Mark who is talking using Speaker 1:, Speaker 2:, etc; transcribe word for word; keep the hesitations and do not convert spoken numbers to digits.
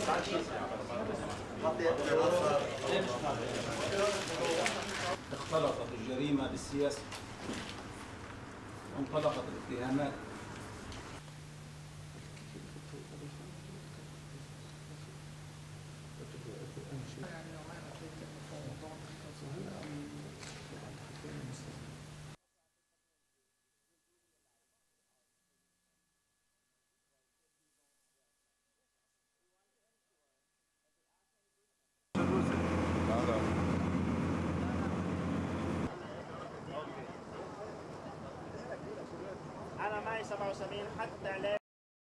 Speaker 1: اختلطت الجريمة بالسياسة وانطلقت الاتهامات.
Speaker 2: أنا معي سبعة وسبعين حتى لا